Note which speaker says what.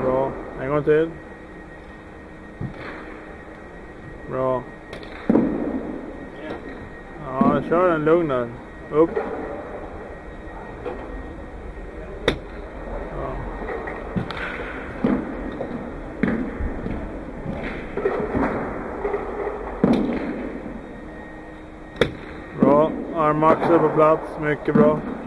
Speaker 1: Bra. En gång till. Bra. Ja, kör den lugnare. Upp. Ja. Bra. Armaxlar på plats. Mycket bra.